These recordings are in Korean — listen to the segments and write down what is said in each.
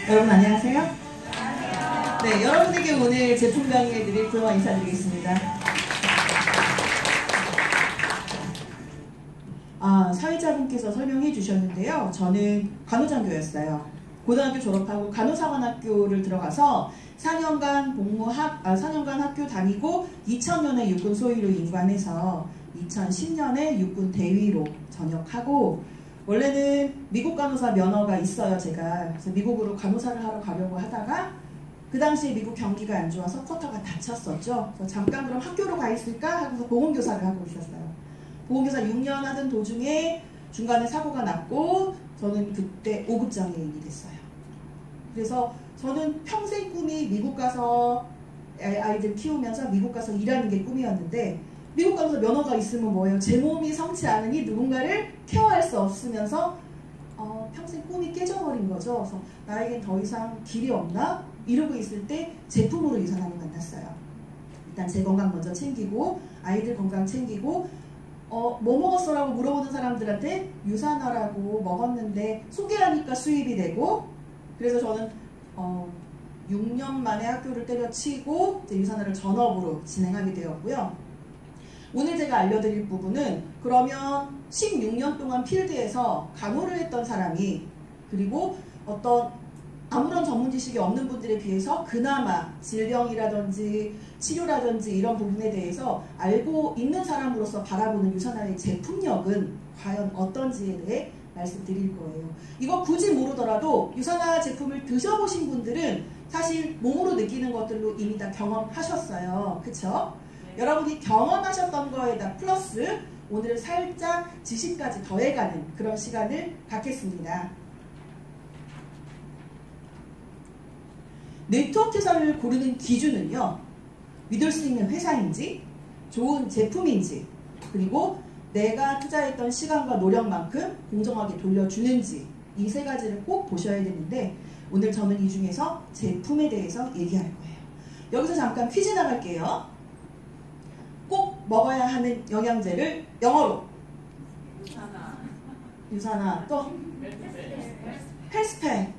여러분 안녕하세요. 네, 여러분에게 오늘 제품 강의해드릴 구영아 인사드리겠습니다. 사회자분께서 설명해 주셨는데요. 저는 간호장교였어요. 고등학교 졸업하고 간호사관학교를 들어가서 4년간 학교 다니고 2000년에 육군 소위로 임관해서 2010년에 육군 대위로 전역하고, 원래는 미국 간호사 면허가 있어요, 제가. 그래서 미국으로 간호사를 하러 가려고 하다가 그 당시에 미국 경기가 안 좋아서 쿼터가 닫혔었죠. 그래서 잠깐 그럼 학교로 가 있을까 하고서 보건교사를 하고 있었어요. 보건교사 6년 하던 도중에 중간에 사고가 났고 저는 그때 5급 장애인이 됐어요. 그래서 저는 평생 꿈이 미국 가서 아이들 키우면서 미국 가서 일하는 게 꿈이었는데, 미국 가서 면허가 있으면 뭐예요? 제 몸이 성치 않으니 누군가를 케어할 수 없으면서 평생 꿈이 깨져버린 거죠. 그래서 나에겐 더 이상 길이 없나? 이러고 있을 때 제품으로 유산암을 만났어요. 일단 제 건강 먼저 챙기고 아이들 건강 챙기고 뭐 먹었어? 라고 물어보는 사람들한테 유산화라고 먹었는데 소개하니까 수입이 되고, 그래서 저는 6년 만에 학교를 때려치고 이제 유산화를 전업으로 진행하게 되었고요. 오늘 제가 알려드릴 부분은, 그러면 16년 동안 필드에서 간호를 했던 사람이, 그리고 어떤 아무런 전문 지식이 없는 분들에 비해서 그나마 질병이라든지 치료라든지 이런 부분에 대해서 알고 있는 사람으로서 바라보는 유산화의 제품력은 과연 어떤지에 대해 말씀드릴 거예요. 이거 굳이 모르더라도 유산화 제품을 드셔보신 분들은 사실 몸으로 느끼는 것들로 이미 다 경험하셨어요. 그쵸? 여러분이 경험하셨던 거에다 플러스 오늘은 살짝 지식까지 더해가는 그런 시간을 갖겠습니다. 네트워크사를 고르는 기준은요, 믿을 수 있는 회사인지, 좋은 제품인지, 그리고 내가 투자했던 시간과 노력만큼 공정하게 돌려주는지, 이 세 가지를 꼭 보셔야 되는데, 오늘 저는 이 중에서 제품에 대해서 얘기할 거예요. 여기서 잠깐 퀴즈 나갈게요. 꼭 먹어야 하는 영양제를 영어로. 유산화. 또 헬스팩.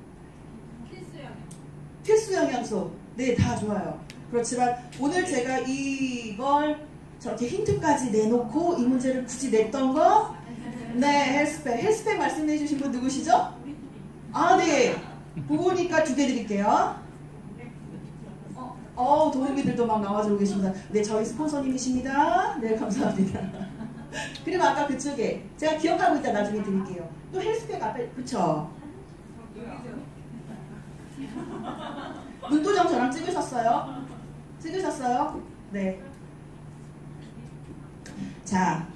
필수 영양소. 네, 다 좋아요. 그렇지만 오늘 제가 이걸 저렇게 힌트까지 내놓고 이 문제를 굳이 냈던 거, 네, 헬스팩. 헬스팩 말씀해 주신 분 누구시죠? 네. 보고니까 2개 드릴게요. 도우미들도 막 나와주고 계십니다. 네, 저희 스폰서님이십니다. 네, 감사합니다. 그리고 아까 그쪽에 제가 기억하고 있다 나중에 드릴게요. 또 헬스팩 앞에, 그쵸? 문도정 저랑 찍으셨어요? 찍으셨어요? 네. 자,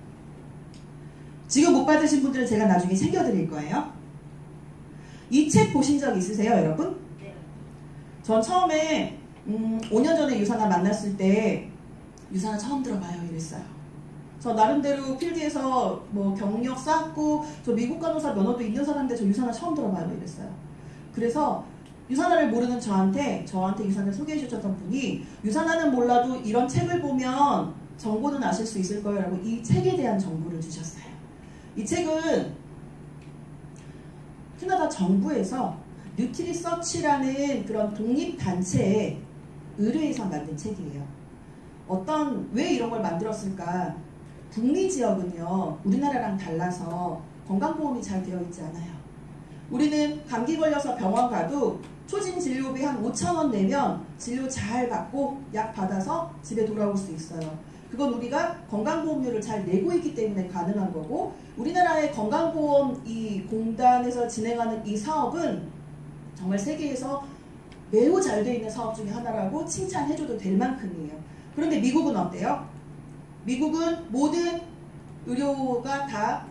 지금 못 받으신 분들은 제가 나중에 챙겨드릴 거예요. 이 책 보신 적 있으세요, 여러분? 전 처음에 5년 전에 유산화 만났을 때 유산화 처음 들어봐요 이랬어요. 저 나름대로 필드에서 뭐 경력 쌓고 저 미국 간호사 면허도 있는 사람인데 저 유산화 처음 들어봐요 이랬어요. 그래서 유산화를 모르는 저한테 유산화를 소개해 주셨던 분이, 유산화는 몰라도 이런 책을 보면 정보는 아실 수 있을 거예요 라고 이 책에 대한 정보를 주셨어요. 이 책은 캐나다 정부에서 뉴트리서치라는 그런 독립단체에 의뢰해서 만든 책이에요. 왜 이런 걸 만들었을까? 북미 지역은요, 우리나라랑 달라서 건강보험이 잘 되어 있지 않아요. 우리는 감기 걸려서 병원 가도 초진 진료비 한 5,000원 내면 진료 잘 받고 약 받아서 집에 돌아올 수 있어요. 그건 우리가 건강보험료를 잘 내고 있기 때문에 가능한 거고, 우리나라의 건강보험 이 공단에서 진행하는 이 사업은 정말 세계에서 매우 잘 되어 있는 사업 중에 하나라고 칭찬해줘도 될 만큼이에요. 그런데 미국은 어때요? 미국은 모든 의료가 다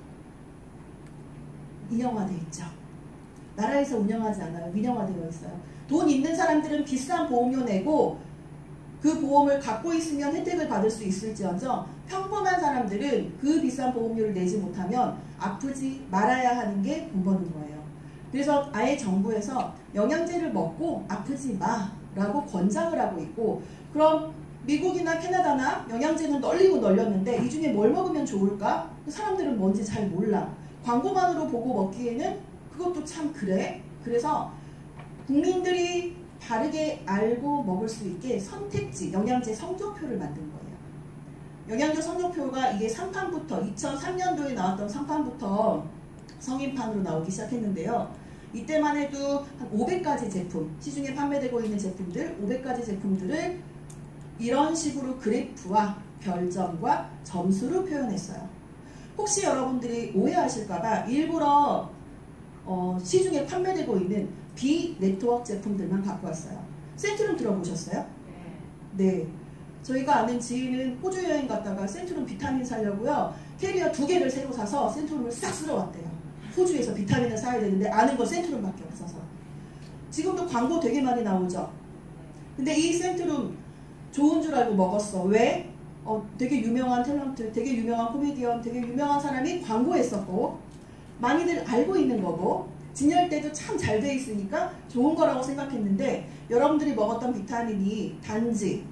민영화되어 있죠. 나라에서 운영하지 않아요. 민영화되어 있어요. 돈 있는 사람들은 비싼 보험료 내고 그 보험을 갖고 있으면 혜택을 받을 수 있을지언정, 평범한 사람들은 그 비싼 보험료를 내지 못하면 아프지 말아야 하는 게 돈 버는 거예요. 그래서 아예 정부에서 영양제를 먹고 아프지 마라고 권장을 하고 있고, 그럼 미국이나 캐나다나 영양제는 널리고 널렸는데 이 중에 뭘 먹으면 좋을까? 사람들은 뭔지 잘 몰라. 광고만으로 보고 먹기에는 그것도 참 그래? 그래서 국민들이 바르게 알고 먹을 수 있게 선택지, 영양제 성적표를 만든 거예요. 영양제 성적표가 이게 3판부터 2003년도에 나왔던 3판부터 성인판으로 나오기 시작했는데요. 이때만 해도 한 500가지 제품, 시중에 판매되고 있는 제품들 500가지 제품들을 이런 식으로 그래프와 별점과 점수로 표현했어요. 혹시 여러분들이 오해하실까봐 일부러 시중에 판매되고 있는 비네트워크 제품들만 갖고 왔어요. 센트룸 들어보셨어요? 네. 저희가 아는 지인은 호주 여행 갔다가 센트룸 비타민 사려고요. 캐리어 2개를 새로 사서 센트룸을 싹 쓸어왔대요. 호주에서 비타민을 사야 되는데 아는 거 센트룸밖에 없어서. 지금도 광고 되게 많이 나오죠. 근데 이 센트룸 좋은 줄 알고 먹었어. 왜? 되게 유명한 탤런트, 되게 유명한 코미디언, 되게 유명한 사람이 광고했었고 많이들 알고 있는 거고 진열대도 참 잘 돼 있으니까 좋은 거라고 생각했는데 여러분들이 먹었던 비타민이 단지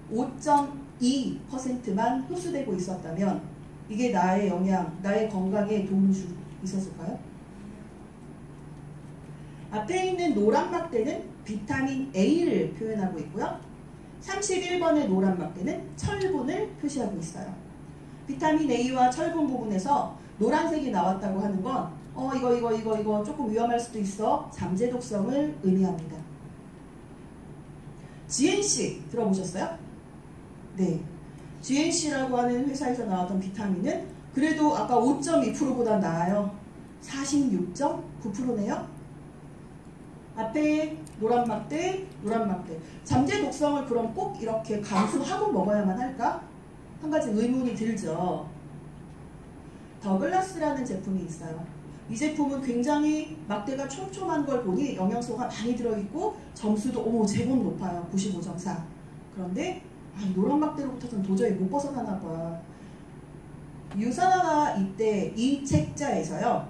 5.2%만 흡수되고 있었다면 이게 나의 영양, 나의 건강에 도움을 줄 수 있었을까요? 앞에 있는 노란 막대는 비타민 A를 표현하고 있고요. 31번의 노란 막대는 철분을 표시하고 있어요. 비타민 A와 철분 부분에서 노란색이 나왔다고 하는 건 이거 조금 위험할 수도 있어. 잠재 독성을 의미합니다. GNC 들어보셨어요? 네. GNC라고 하는 회사에서 나왔던 비타민은 그래도 아까 5.2%보다 나아요. 46.9%네요. 앞에 노란 막대, 노란 막대. 잠재 독성을 그럼 꼭 이렇게 감수하고 먹어야만 할까? 한 가지 의문이 들죠. 더글라스라는 제품이 있어요. 이 제품은 굉장히 막대가 촘촘한 걸 보니 영양소가 많이 들어있고 점수도 제법 높아요. 95.4. 그런데 노란 막대로부터는 도저히 못 벗어나나 봐. 유산화가 이때 이 책자에서요.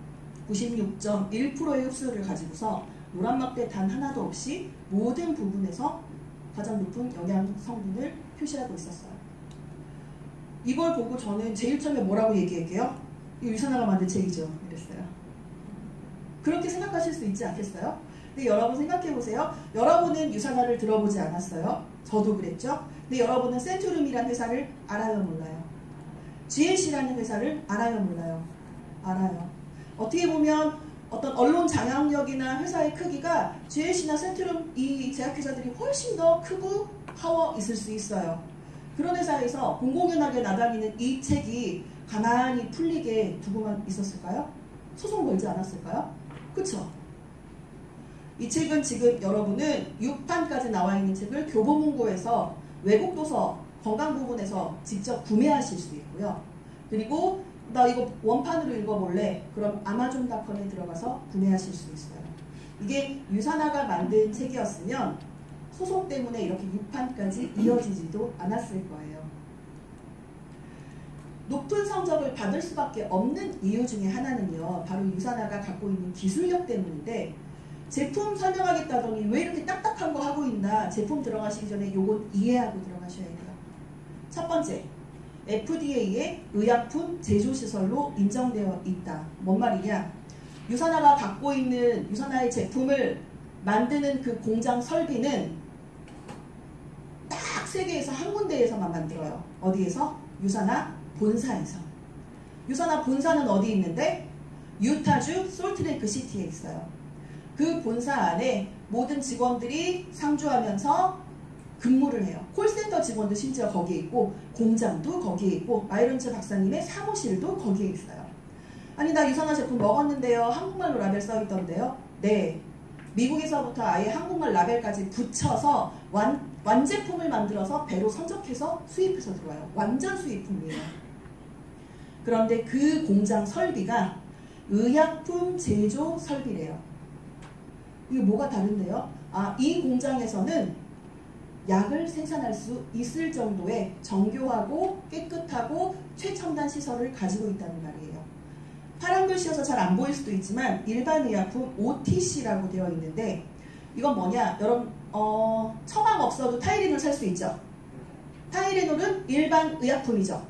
96.1%의 흡수를 가지고서 노란 막대 단 하나도 없이 모든 부분에서 가장 높은 영양 성분을 표시하고 있었어요. 이걸 보고 저는 제일 처음에 뭐라고 얘기할게요? 이 유산화가 만든 책이죠. 이랬어요. 그렇게 생각하실 수 있지 않겠어요? 근데 여러분 생각해보세요. 여러분은 유산화를 들어보지 않았어요. 저도 그랬죠. 근데 여러분은 센트룸이라는 회사를 알아요, 몰라요? GNC라는 회사를 알아요, 몰라요? 알아요. 어떻게 보면 어떤 언론 장악력이나 회사의 크기가 GNC나 센트룸 이 제약회사들이 훨씬 더 크고 파워 있을 수 있어요. 그런 회사에서 공공연하게 나다니는 이 책이 가만히 풀리게 두고만 있었을까요? 소송 걸지 않았을까요? 그쵸? 이 책은 지금 여러분은 6판까지 나와 있는 책을 교보문고에서 외국 도서 건강 부분에서 직접 구매하실 수 있고요. 그리고 나 이거 원판으로 읽어볼래? 그럼 아마존닷컴에 들어가서 구매하실 수 있어요. 이게 유산화가 만든 책이었으면 소송 때문에 이렇게 6판까지 이어지지도 않았을 거예요. 높은 성적을 받을 수밖에 없는 이유 중에 하나는요. 바로 유산화가 갖고 있는 기술력 때문인데 제품 설명하겠다더니 왜 이렇게 딱딱한 거 하고 있나 제품 들어가시기 전에 요건 이해하고 들어가셔야 돼요. 첫 번째, FDA의 의약품 제조시설로 인정되어 있다. 뭔 말이냐? 유산화가 갖고 있는 유산화의 제품을 만드는 그 공장 설비는 딱 세계에서 한 군데에서만 만들어요. 어디에서? 유산화 본사에서. 유산화 본사는 어디 있는데? 유타주 솔트레이크 시티에 있어요. 그 본사 안에 모든 직원들이 상주하면서 근무를 해요. 콜센터 직원도 심지어 거기에 있고 공장도 거기에 있고 마이런츠 박사님의 사무실도 거기에 있어요. 아니 나 유산화 제품 먹었는데요. 한국말로 라벨 써있던데요. 네. 미국에서부터 아예 한국말 라벨까지 붙여서 완제품을 만들어서 배로 선적해서 수입해서 들어와요. 완전 수입품이에요. 그런데 그 공장 설비가 의약품 제조 설비래요. 이게 뭐가 다른데요? 이 공장에서는 약을 생산할 수 있을 정도의 정교하고 깨끗하고 최첨단 시설을 가지고 있다는 말이에요. 파란 글씨여서 잘 안 보일 수도 있지만 일반 의약품 OTC라고 되어 있는데 이건 뭐냐? 여러분 처방 없어도 타이레놀 살 수 있죠? 타이레놀은 일반 의약품이죠.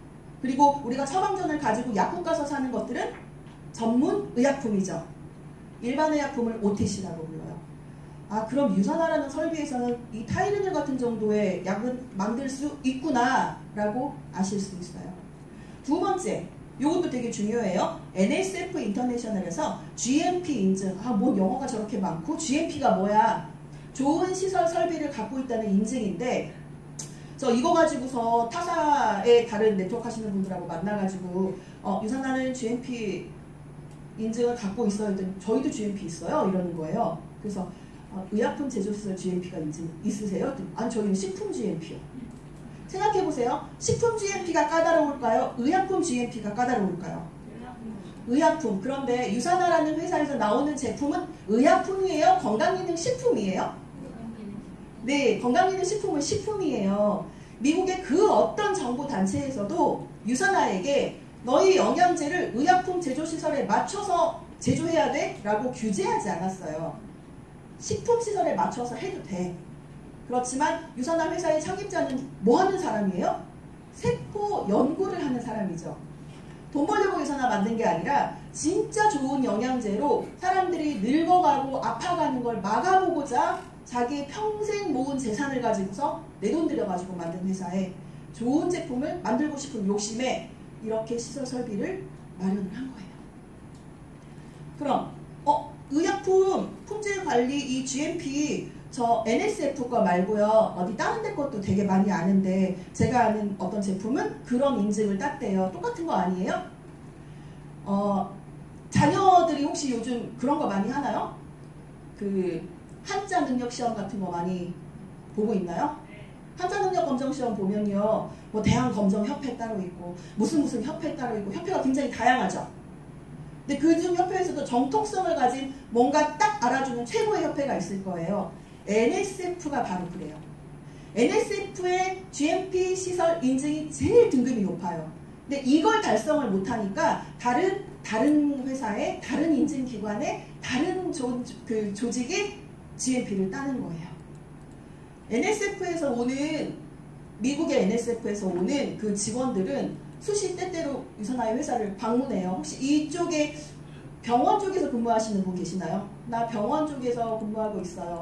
그리고 우리가 처방전을 가지고 약국 가서 사는 것들은 전문 의약품이죠. 일반 의약품을 OTC라고 불러요. 아, 그럼 유산화라는 설비에서는 이 타이레놀 같은 정도의 약은 만들 수 있구나 라고 아실 수 있어요. 두 번째, 이것도 되게 중요해요. NSF 인터내셔널에서 GMP 인증. 아, 뭐 영어가 저렇게 많고 GMP가 뭐야? 좋은 시설 설비를 갖고 있다는 인증인데, 저 이거 가지고서 타사의 다른 네트워크 하시는 분들하고 만나가지고 유산화는 GMP 인증을 갖고 있어요. 저희도 GMP 있어요. 이러는 거예요. 그래서 의약품 제조시설 GMP가 있으세요? 아니, 저희는 식품 GMP요. 생각해보세요. 식품 GMP가 까다로울까요? 의약품 GMP가 까다로울까요? 의약품. 그런데 유산화라는 회사에서 나오는 제품은 의약품이에요? 건강기능식품이에요? 네, 건강기능식품은 식품이에요. 미국의 그 어떤 정부단체에서도 유산화에게 너희 영양제를 의약품 제조시설에 맞춰서 제조해야 돼? 라고 규제하지 않았어요. 식품시설에 맞춰서 해도 돼. 그렇지만 유산화 회사의 창립자는 뭐 하는 사람이에요? 세포 연구를 하는 사람이죠. 돈 벌려고 유산화 만든 게 아니라 진짜 좋은 영양제로 사람들이 늙어가고 아파가는 걸 막아보고자 자기 평생 모은 재산을 가지고서 내 돈 들여가지고 만든 회사에 좋은 제품을 만들고 싶은 욕심에 이렇게 시설 설비를 마련을 한 거예요. 그럼 의약품 품질 관리 이 GMP 저 NSF 거 말고요. 어디 다른 데 것도 되게 많이 아는데 제가 아는 어떤 제품은 그런 인증을 땄대요. 똑같은 거 아니에요? 자녀들이 혹시 요즘 그런 거 많이 하나요? 그 한자 능력 시험 같은 거 많이 보고 있나요? 한자 능력 검정 시험 보면요. 뭐 대한검정협회 따로 있고 무슨 협회 따로 있고 협회가 굉장히 다양하죠. 근데 그중 협회에서도 정통성을 가진 뭔가 딱 알아주는 최고의 협회가 있을 거예요. NSF가 바로 그래요. NSF의 GMP 시설 인증이 제일 등급이 높아요. 근데 이걸 달성을 못하니까 다른 회사의 다른 인증기관의 다른 조직이 GMP를 따는 거예요. NSF에서 오는 미국의 NSF에서 오는 그 직원들은 수시 때때로 유산화의 회사를 방문해요. 혹시 이쪽에 병원 쪽에서 근무하시는 분 계시나요? 나 병원 쪽에서 근무하고 있어요.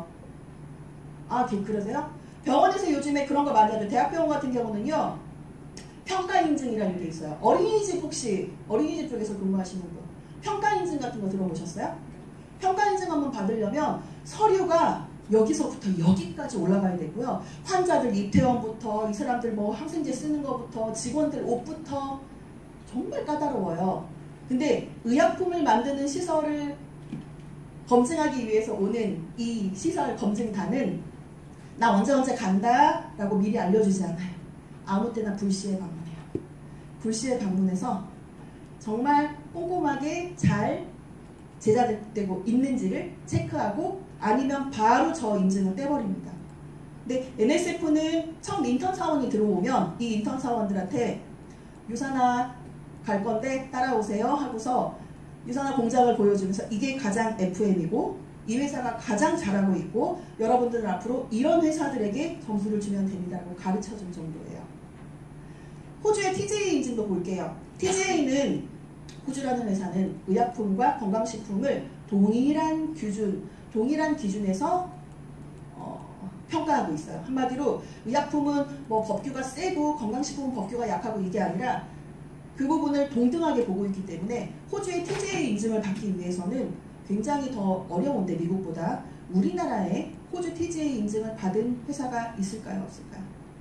아, 그러세요? 병원에서 요즘에 그런 거 많이 하죠. 대학병원 같은 경우는요. 평가인증이라는 게 있어요. 어린이집 혹시 어린이집 쪽에서 근무하시는 분 평가인증 같은 거 들어보셨어요? 평가인증 한번 받으려면 서류가 여기서부터 여기까지 올라가야 되고요. 환자들 입퇴원부터 이 사람들 뭐 항생제 쓰는 것부터 직원들 옷부터 정말 까다로워요. 근데 의약품을 만드는 시설을 검증하기 위해서 오는 이 시설 검증단은 나 언제 간다 라고 미리 알려주지 않아요. 아무 때나 불시에 방문해요. 불시에 방문해서 정말 꼼꼼하게 잘 제작되고 있는지를 체크하고 아니면 바로 저 인증을 떼버립니다. 근데 NSF는 처음 인턴 사원이 들어오면 이 인턴 사원들한테 유산화 갈 건데 따라오세요 하고서 유산화 공장을 보여주면서 이게 가장 FM이고 이 회사가 가장 잘하고 있고 여러분들은 앞으로 이런 회사들에게 점수를 주면 됩니다라고 가르쳐준 정도예요. 호주의 TGA 인증도 볼게요. TGA는 호주라는 회사는 의약품과 건강식품을 동일한 기준에서 평가하고 있어요. 한마디로 의약품은 뭐 법규가 세고 건강식품은 법규가 약하고 이게 아니라 그 부분을 동등하게 보고 있기 때문에 호주의 TGA 인증을 받기 위해서는 굉장히 더 어려운데 미국보다 우리나라에 호주 TGA 인증을 받은 회사가 있을까요? 없을까요?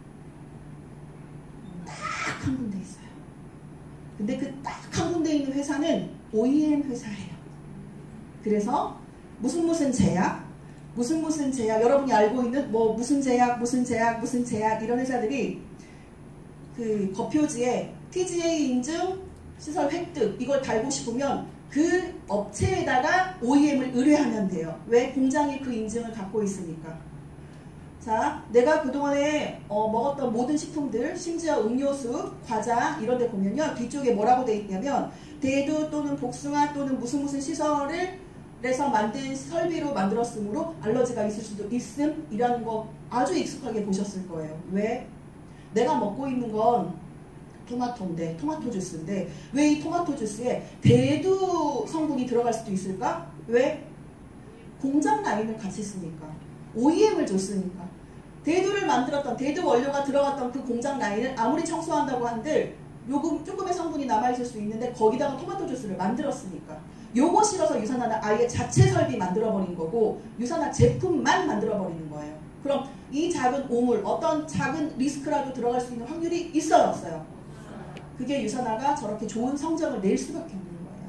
딱 한 군데 있어요. 근데 그 딱 한 군데 있는 회사는 OEM 회사예요. 그래서 무슨 제약, 무슨 제약, 여러분이 알고 있는 뭐 무슨 제약 이런 회사들이 그 거표지에 TGA 인증 시설 획득 이걸 달고 싶으면 그 업체에다가 OEM을 의뢰하면 돼요. 왜? 공장이 그 인증을 갖고 있으니까. 자, 내가 그동안에 먹었던 모든 식품들, 심지어 음료수, 과자 이런 데 보면요. 뒤쪽에 뭐라고 돼 있냐면 대두 또는 복숭아 또는 무슨 시설을 그래서 만든 설비로 만들었으므로 알러지가 있을 수도 있음이라는 거 아주 익숙하게 보셨을 거예요. 왜? 내가 먹고 있는 건 토마토인데, 토마토 주스인데 왜 이 토마토 주스에 대두 성분이 들어갈 수도 있을까? 왜? 공장 라인을 같이 쓰니까. OEM을 줬으니까. 대두를 만들었던, 대두 원료가 들어갔던 그 공장 라인을 아무리 청소한다고 한들 조금의 성분이 남아있을 수 있는데 거기다가 토마토 주스를 만들었으니까. 요거 실어서 유산화는 아예 자체 설비 만들어버린 거고 유산화 제품만 만들어버리는 거예요. 그럼 이 작은 오물, 어떤 작은 리스크라도 들어갈 수 있는 확률이 있어요, 없어요? 그게 유산화가 저렇게 좋은 성적을 낼 수밖에 없는 거예요.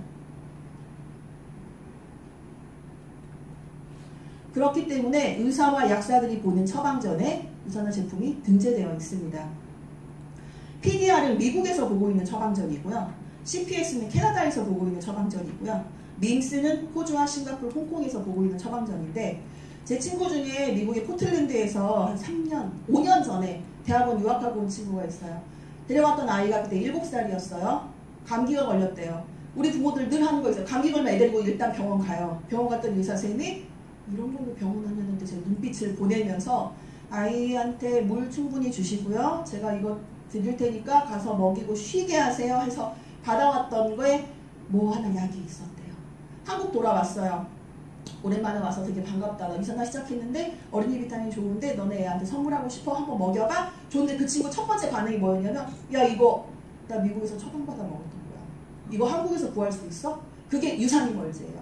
그렇기 때문에 의사와 약사들이 보는 처방전에 유산화 제품이 등재되어 있습니다. PDR은 미국에서 보고 있는 처방전이고요. CPS는 캐나다에서 보고 있는 처방전이고요. 밈스는 호주와 싱가포르, 홍콩에서 보고 있는 처방전인데 제 친구 중에 미국의 포틀랜드에서 한 3년, 5년 전에 대학원 유학하고 온 친구가 있어요. 데려왔던 아이가 그때 7살이었어요. 감기가 걸렸대요. 우리 부모들 늘 하는 거 있어요. 감기 걸면 애 데리고 일단 병원 가요. 병원 갔더니 의사 선생님이 이런 걸로 병원 하냐는데 제 눈빛을 보내면서 아이한테 물 충분히 주시고요. 제가 이거 드릴 테니까 가서 먹이고 쉬게 하세요 해서 받아왔던 거에 뭐 하나 약이 있었대요. 한국 돌아왔어요. 오랜만에 와서 되게 반갑다. 나 유산화 시작했는데 어린이 비타민 좋은데 너네 애한테 선물하고 싶어? 한번 먹여봐? 좋은데 그 친구 첫 번째 반응이 뭐였냐면 야 이거 나 미국에서 처방받아 먹었던 거야. 이거 한국에서 구할 수 있어? 그게 유산이멀즈예요.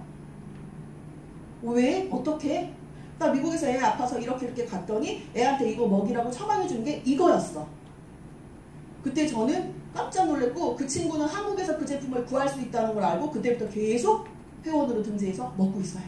왜? 어떻게? 나 미국에서 애 아파서 이렇게 갔더니 애한테 이거 먹이라고 처방해 준 게 이거였어. 그때 저는 깜짝 놀랐고 그 친구는 한국에서 그 제품을 구할 수 있다는 걸 알고 그때부터 계속 회원으로 등재해서 먹고 있어요.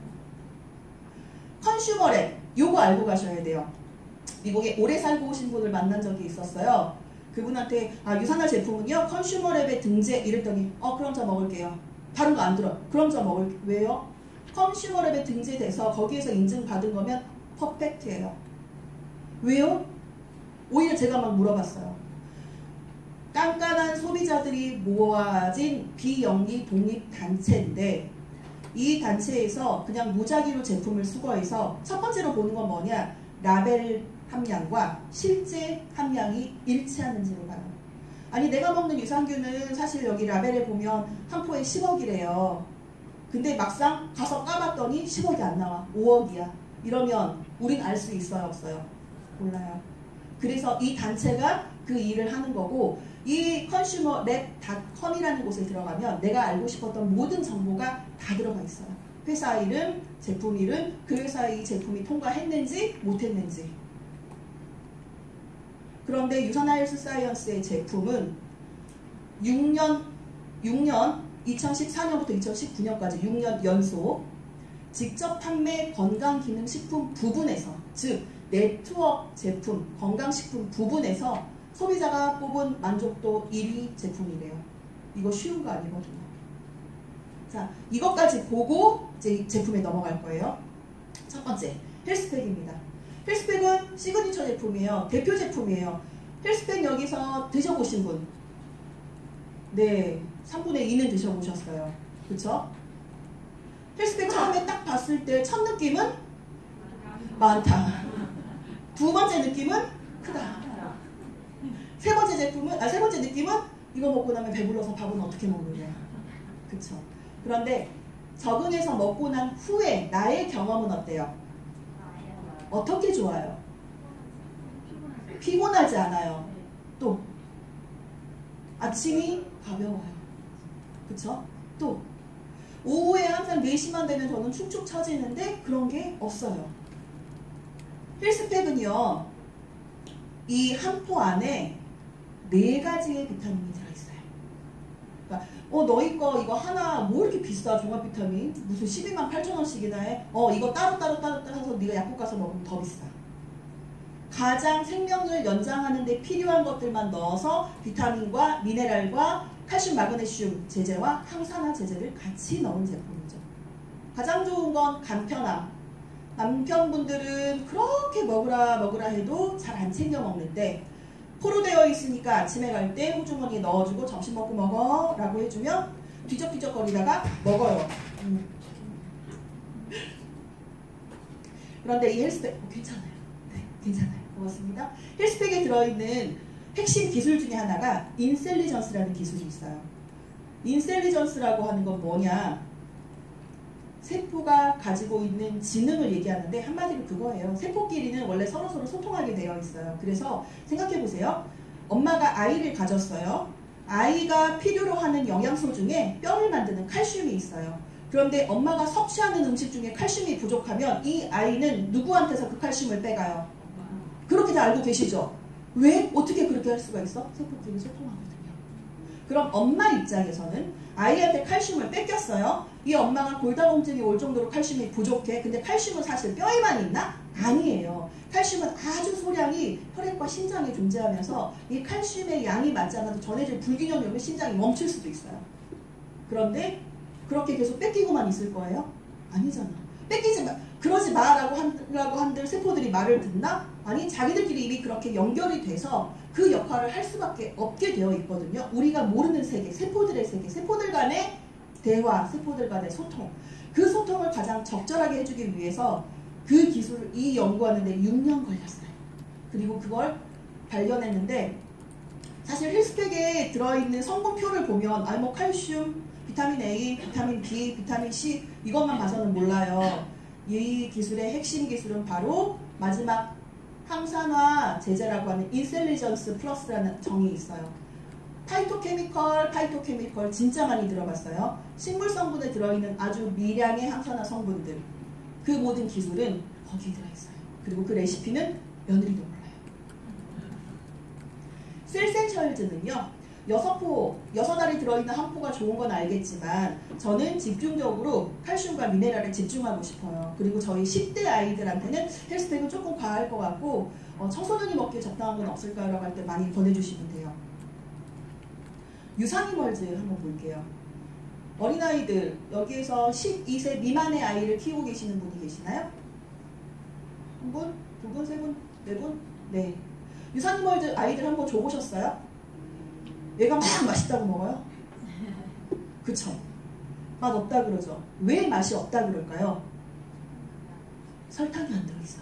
컨슈머랩, 요거 알고 가셔야 돼요. 미국에 오래 살고 오신 분을 만난 적이 있었어요. 그분한테 유산화 제품은요 컨슈머랩에 등재 이랬더니 그럼 저 먹을게요. 다른 거 안 들어. 그럼 저 먹을게요. 왜요? 컨슈머랩에 등재돼서 거기에서 인증받은 거면 퍼펙트예요. 왜요? 오히려 제가 막 물어봤어요. 깐깐한 소비자들이 모아진 비영리 독립단체인데 이 단체에서 그냥 무작위로 제품을 수거해서 첫 번째로 보는 건 뭐냐? 라벨 함량과 실제 함량이 일치하는지를 봐요. 아니 내가 먹는 유산균은 사실 여기 라벨에 보면 한 포에 10억이래요. 근데 막상 가서 까봤더니 10억이 안 나와. 5억이야. 이러면 우린 알 수 있어요? 없어요? 몰라요. 그래서 이 단체가 그 일을 하는 거고 이 consumerlab.com이라는 곳에 들어가면 내가 알고 싶었던 모든 정보가 다 들어가 있어요. 회사 이름, 제품 이름, 그 회사의 이 제품이 통과했는지 못했는지. 그런데 유산화 헬스 사이언스의 제품은 6년 2014년부터 2019년까지 6년 연속 직접 판매 건강기능식품 부분에서 즉 네트워크 제품, 건강식품 부분에서 소비자가 뽑은 만족도 1위 제품이래요. 이거 쉬운 거 아니거든요. 자, 이것까지 보고 이제 제품에 넘어갈 거예요. 첫 번째, 헬스팩입니다. 헬스팩은 시그니처 제품이에요. 대표 제품이에요. 헬스팩 여기서 드셔보신 분? 네, 3분의 2는 드셔보셨어요. 그쵸? 헬스팩 처음에 딱 봤을 때 첫 느낌은 많다. 두 번째 느낌은 크다. 세 번째 느낌은 이거 먹고 나면 배불러서 밥은 어떻게 먹느냐. 그쵸? 그런데 적응해서 먹고 난 후에 나의 경험은 어때요? 어떻게 좋아요? 피곤하지 않아요. 또 아침이 가벼워요. 그쵸? 또 오후에 항상 4시만 되면 저는 축축 처지는데 그런 게 없어요. 헬스팩은요 이 한 포 안에 4가지의 비타민이 들어있어요. 그러니까 너희 거 이거 하나 뭐 이렇게 비싸 종합 비타민 무슨 12만 8천 원씩이나 해. 이거 따로 해서 네가 약국 가서 먹으면 더 비싸. 가장 생명을 연장하는 데 필요한 것들만 넣어서 비타민과 미네랄과 칼슘, 마그네슘 제제와 항산화 제제를 같이 넣은 제품이죠. 가장 좋은 건 간편함. 남편분들은 그렇게 먹으라 해도 잘 안 챙겨 먹는데 포로 되어 있으니까 아침에 갈 때 호주머니에 넣어주고 점심 먹고 먹어 라고 해주면 뒤적뒤적거리다가 먹어요. 그런데 이 헬스팩 괜찮아요. 네, 괜찮아요. 고맙습니다. 헬스팩에 들어있는 핵심 기술 중에 하나가 인셀리전스라는 기술이 있어요. 인셀리전스라고 하는 건 뭐냐? 세포가 가지고 있는 지능을 얘기하는데 한마디로 그거예요. 세포끼리는 원래 서로서로 소통하게 되어 있어요. 그래서 생각해보세요. 엄마가 아이를 가졌어요. 아이가 필요로 하는 영양소 중에 뼈를 만드는 칼슘이 있어요. 그런데 엄마가 섭취하는 음식 중에 칼슘이 부족하면 이 아이는 누구한테서 그 칼슘을 빼가요? 그렇게 다 알고 계시죠? 왜? 어떻게 그렇게 할 수가 있어? 세포끼리 소통하거든요. 그럼 엄마 입장에서는 아이한테 칼슘을 뺏겼어요. 이 엄마가 골다공증이 올 정도로 칼슘이 부족해. 근데 칼슘은 사실 뼈에만 있나? 아니에요. 칼슘은 아주 소량이 혈액과 심장에 존재하면서 이 칼슘의 양이 맞지 않아도 전해질 불균형이 오면 심장이 멈출 수도 있어요. 그런데 그렇게 계속 뺏기고만 있을 거예요? 아니잖아. 뺏기지 마, 그러지 마라고 한들 세포들이 말을 듣나? 아니, 자기들끼리 이미 그렇게 연결이 돼서 그 역할을 할 수밖에 없게 되어 있거든요. 우리가 모르는 세계, 세포들의 세계, 세포들 간의 대화, 세포들 간의 소통. 그 소통을 가장 적절하게 해주기 위해서 그 기술을 이 연구하는데 6년 걸렸어요. 그리고 그걸 발견했는데 사실 힐스팩에 들어있는 성분표를 보면 뭐 칼슘, 비타민 A, 비타민 B, 비타민 C 이것만 봐서는 몰라요. 이 기술의 핵심 기술은 바로 마지막 항산화 제제라고 하는 인셀리전스 플러스라는 정이 있어요. 파이토케미컬 진짜 많이 들어봤어요. 식물 성분에 들어있는 아주 미량의 항산화 성분들. 그 모든 기술은 거기에 들어있어요. 그리고 그 레시피는 며느리도 몰라요. 셀센처일즈는요. 6알이 들어있는 한 포가 좋은 건 알겠지만 저는 집중적으로 칼슘과 미네랄에 집중하고 싶어요. 그리고 저희 10대 아이들한테는 헬스팩은 조금 과할 것 같고 청소년이 먹기에 적당한 건 없을까요? 라고 할 때 많이 보내주시면 돼요. 유산이멀즈 한번 볼게요. 어린아이들 여기에서 12세 미만의 아이를 키우고 계시는 분이 계시나요? 한 분? 두 분? 세 분? 네 분? 네. 유산이멀즈 아이들 한번 줘보셨어요? 얘가 막 맛있다고 먹어요? 그쵸? 맛 없다 그러죠? 왜 맛이 없다 그럴까요? 설탕이 안 들어있어요.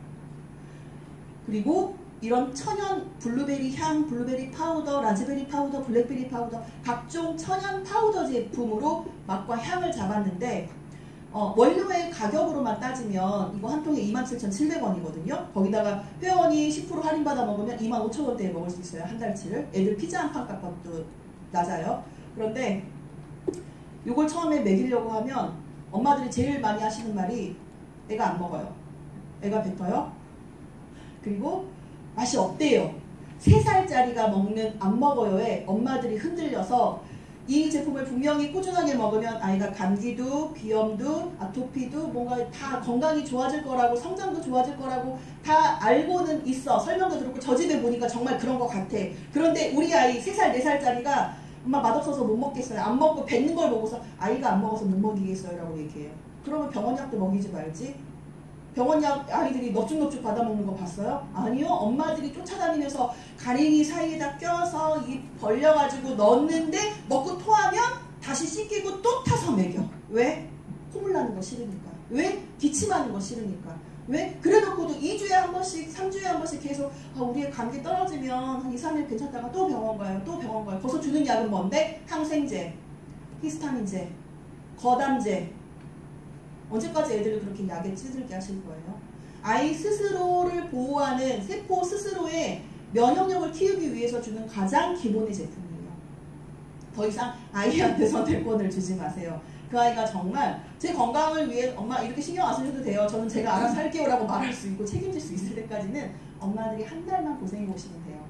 그리고 이런 천연 블루베리 향, 블루베리 파우더, 라즈베리 파우더, 블랙베리 파우더 각종 천연 파우더 제품으로 맛과 향을 잡았는데 원료의 가격으로만 따지면 이거 한 통에 27,700원이거든요. 거기다가 회원이 10% 할인받아 먹으면 25,000원대에 먹을 수 있어요. 한 달치를. 애들 피자 한 판 값도 낮아요. 그런데 이걸 처음에 먹이려고 하면 엄마들이 제일 많이 하시는 말이 애가 안 먹어요. 애가 뱉어요. 그리고 맛이 없대요. 3살짜리가 먹는 안 먹어요에 엄마들이 흔들려서 이 제품을 분명히 꾸준하게 먹으면 아이가 감기도 비염도 아토피도 뭔가 다 건강이 좋아질 거라고 성장도 좋아질 거라고 다 알고는 있어. 설명도 들었고 저 집에 보니까 정말 그런 것 같아. 그런데 우리 아이 3살 4살짜리가 엄마 맛없어서 못 먹겠어요. 안 먹고 뱉는 걸 보고서 아이가 안 먹어서 못 먹이겠어요 라고 얘기해요. 그러면 병원약도 먹이지 말지. 병원약 아이들이 넙죽넙죽 받아먹는 거 봤어요? 아니요. 엄마들이 쫓아다니면서 가랭이 사이에다 껴서 입 벌려가지고 넣는데 먹고 토하면 다시 씻기고 또 타서 먹여. 왜? 콧물 나는 거 싫으니까. 왜? 기침하는 거 싫으니까. 왜? 그래놓고도 2주에 한 번씩 3주에 한 번씩 계속 우리의 감기 떨어지면 한 2, 3일 괜찮다가 또 병원 가요. 또 병원 가요. 거기서 주는 약은 뭔데? 항생제, 히스타민제, 거담제. 언제까지 애들을 그렇게 약에 찌들게 하실 거예요? 아이 스스로를 보호하는 세포 스스로의 면역력을 키우기 위해서 주는 가장 기본의 제품이에요. 더 이상 아이한테 선택권을 주지 마세요. 그 아이가 정말 제 건강을 위해 엄마 이렇게 신경 안 쓰셔도 돼요. 저는 제가 알아서 할게요 라고 말할 수 있고 책임질 수 있을 때까지는 엄마들이 한 달만 고생해 보시면 돼요.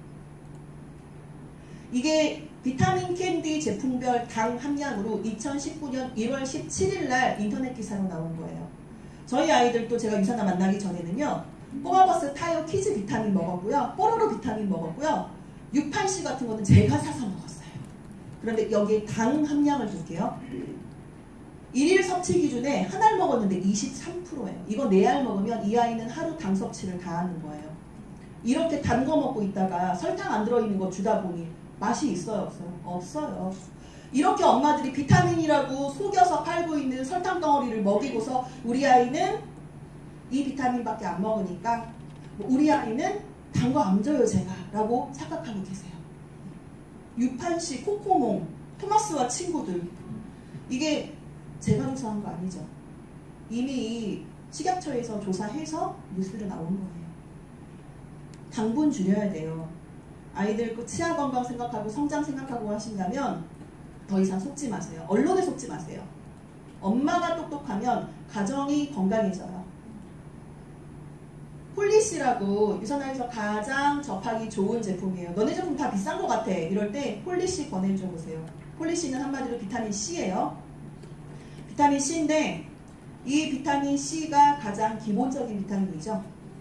이게 비타민 캔디 제품별 당 함량으로 2019년 1월 17일 날 인터넷 기사로 나온 거예요. 저희 아이들도 제가 유산아 만나기 전에는요. 꼬마버스 타요 키즈 비타민 먹었고요. 뽀로로 비타민 먹었고요. 6,8C 같은 거는 제가 사서 먹었어요. 그런데 여기에 당 함량을 볼게요. 1일 섭취 기준에 한 알 먹었는데 23%예요. 이거 4알 먹으면 이 아이는 하루 당 섭취를 다 하는 거예요. 이렇게 단 거 먹고 있다가 설탕 안 들어있는 거 주다 보니 맛이 있어요? 없어요? 없어요. 이렇게 엄마들이 비타민이라고 속여서 팔고 있는 설탕 덩어리를 먹이고서 우리 아이는 이 비타민밖에 안 먹으니까 우리 아이는 단 거 안 줘요 제가 라고 착각하고 계세요. 유판시, 코코몽, 토마스와 친구들, 이게 제가 조사한 거 아니죠. 이미 식약처에서 조사해서 뉴스로 나온 거예요. 당분 줄여야 돼요. 아이들 그 치아 건강 생각하고 성장 생각하고 하신다면 더 이상 속지 마세요. 언론에 속지 마세요. 엄마가 똑똑하면 가정이 건강해져요. 폴리시라고 유산화에서 가장 접하기 좋은 제품이에요. 너네 제품 다 비싼 것 같아. 이럴 때 폴리시 권해줘 보세요. 폴리시는 한마디로 비타민 C예요. 비타민 C인데 이 비타민 C가 가장 기본적인 비타민이죠.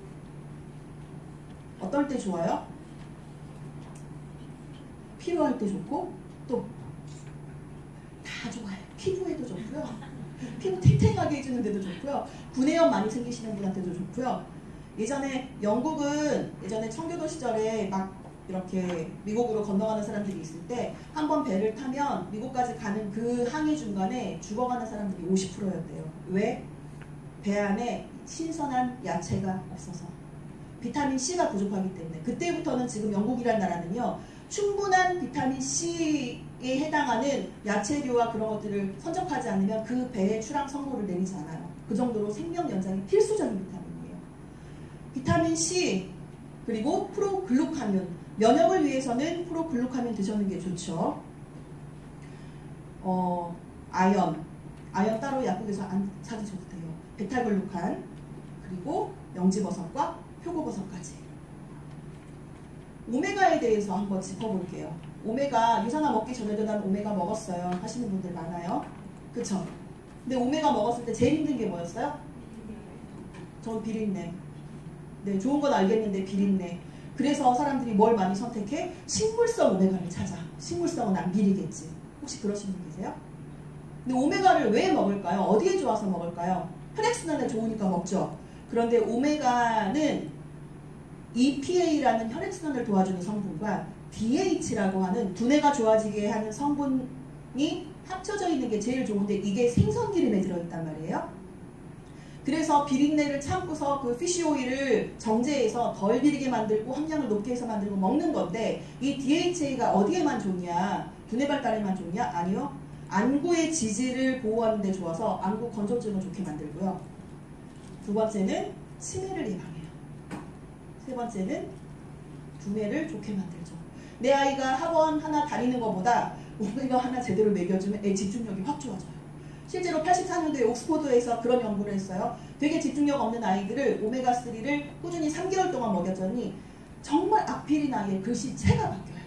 어떨 때 좋아요? 피로할 때 좋고 또 다 좋아요. 피부에도 좋고요. 피부 탱탱하게 해주는 데도 좋고요. 구내염 많이 생기시는 분한테도 좋고요. 예전에 영국은 예전에 청교도 시절에 막 이렇게 미국으로 건너가는 사람들이 있을 때 한 번 배를 타면 미국까지 가는 그 항해 중간에 죽어가는 사람들이 50%였대요. 왜? 배 안에 신선한 야채가 없어서. 비타민 C가 부족하기 때문에. 그때부터는 지금 영국이라는 나라는요, 충분한 비타민 C에 해당하는 야채류와 그런 것들을 선적하지 않으면 그 배의 출항 선고를 내리지 않아요. 그 정도로 생명 연장이 필수적인 비타민이에요. 비타민 C 그리고 프로글루카민, 면역을 위해서는 프로글루카민 드시는 게 좋죠. 아연 따로 약국에서 안 사드셔도 돼요. 베타글루칸, 그리고 영지버섯과 표고버섯까지. 오메가에 대해서 한번 짚어볼게요. 오메가, 유산화 먹기 전에도 난 오메가 먹었어요 하시는 분들 많아요. 그쵸? 근데 오메가 먹었을 때 제일 힘든 게 뭐였어요? 전 비린내. 네, 좋은 건 알겠는데 비린내. 그래서 사람들이 뭘 많이 선택해? 식물성 오메가를 찾아. 식물성은 안 비리겠지. 혹시 그러신 분 계세요? 근데 오메가를 왜 먹을까요? 어디에 좋아서 먹을까요? 혈액순환에 좋으니까 먹죠. 그런데 오메가는 EPA라는 혈액순환을 도와주는 성분과 DH라고 하는 두뇌가 좋아지게 하는 성분이 합쳐져 있는 게 제일 좋은데 이게 생선기름에 들어있단 말이에요. 그래서 비린내를 참고서 그 피쉬오일을 정제해서 덜 비리게 만들고 함량을 높게 해서 만들고 먹는 건데, 이 DHA가 어디에만 좋냐? 두뇌 발달에만 좋냐? 아니요. 안구의 지질을 보호하는 데 좋아서 안구 건조증을 좋게 만들고요. 두 번째는 치매를 예방해요. 세 번째는 두뇌를 좋게 만들죠. 내 아이가 학원 하나 다니는 것보다 오메가 하나 제대로 먹여주면 애 집중력이 확 좋아져요. 실제로 84년도에 옥스포드에서 그런 연구를 했어요. 되게 집중력 없는 아이들을 오메가3를 꾸준히 3개월 동안 먹였더니 정말 악필이 나게 글씨체가 바뀌어요.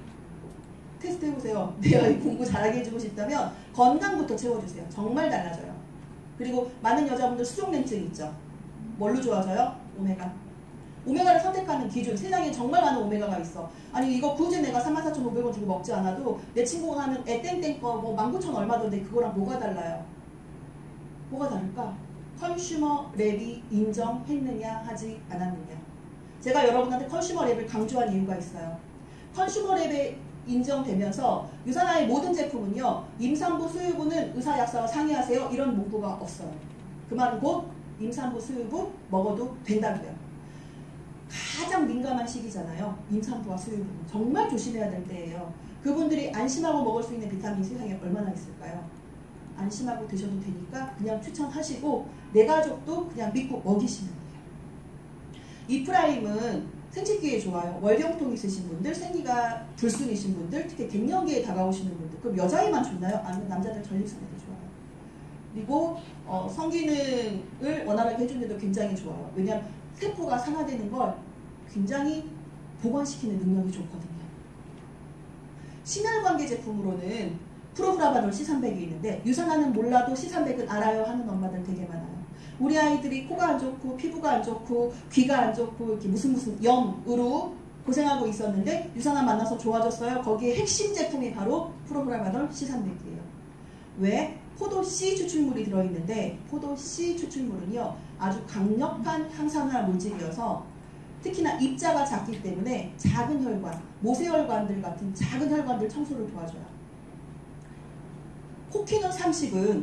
테스트 해보세요. 내 아이 공부 잘하게 해주고 싶다면 건강부터 채워주세요. 정말 달라져요. 그리고 많은 여자분들 수족냉증 있죠. 뭘로 좋아져요? 오메가. 오메가를 선택하는 기준, 세상에 정말 많은 오메가가 있어. 아니 이거 굳이 내가 34,500원 주고 먹지 않아도 내 친구가 하는 땡땡 거 뭐 19,000 얼마던데 그거랑 뭐가 달라요? 뭐가 다를까? 컨슈머 랩이 인정했느냐 하지 않았느냐. 제가 여러분한테 컨슈머 랩을 강조한 이유가 있어요. 컨슈머 랩에 인정되면서 유산화의 모든 제품은요, 임산부 수유부는 의사약사와 상의하세요 이런 문구가 없어요. 그 말은 곧 임산부 수유부 먹어도 된다고요. 가장 민감한 시기잖아요. 임산부와 수유부는 정말 조심해야 될 때예요. 그분들이 안심하고 먹을 수 있는 비타민이 세상에 얼마나 있을까요? 안심하고 드셔도 되니까 그냥 추천하시고 내 가족도 그냥 믿고 먹이시면 돼요. 이프라임은 생식기에 좋아요. 월경통 있으신 분들, 생리가 불순이신 분들, 특히 갱년기에 다가오시는 분들. 그럼 여자애만 좋나요? 아니면 남자들 전립선에도 좋아요. 그리고 성기능을 원활하게 해주는데도 굉장히 좋아요. 왜냐하면 세포가 산화되는 걸 굉장히 보완시키는 능력이 좋거든요. 심혈관계 제품으로는 프로브라바놀 C300이 있는데 유산화는 몰라도 C300은 알아요 하는 엄마들 되게 많아요. 우리 아이들이 코가 안 좋고 피부가 안 좋고 귀가 안 좋고 이렇게 무슨 염으로 고생하고 있었는데 유산화 만나서 좋아졌어요. 거기에 핵심 제품이 바로 프로브라바놀 C300이에요. 왜? 포도 C 추출물이 들어있는데 포도 C 추출물은요 아주 강력한 항산화 물질이어서 특히나 입자가 작기 때문에 작은 혈관, 모세혈관들 같은 작은 혈관들 청소를 도와줘요. 코퀴논 30은